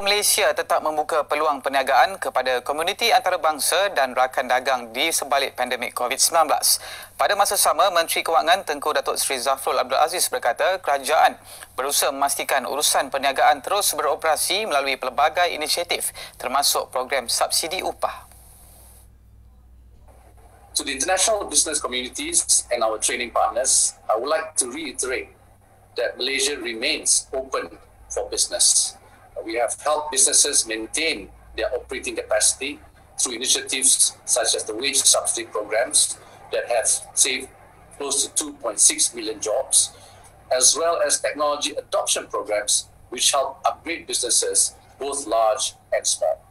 Malaysia Tetap Membuka Peluang Perniagaan kepada komuniti antarabangsa dan rakan dagang di sebalik pandemik COVID-19. Pada masa sama, Menteri Kewangan Tengku Datuk Seri Zafrul Abdul Aziz berkata kerajaan berusaha memastikan urusan perniagaan terus beroperasi melalui pelbagai inisiatif termasuk program subsidi upah. To the international business communities and our training partners, I would like to reiterate that Malaysia remains open for business. We have helped businesses maintain their operating capacity through initiatives such as the wage subsidy programs that have saved close to 2.6 million jobs, as well as technology adoption programs which help upgrade businesses, both large and small.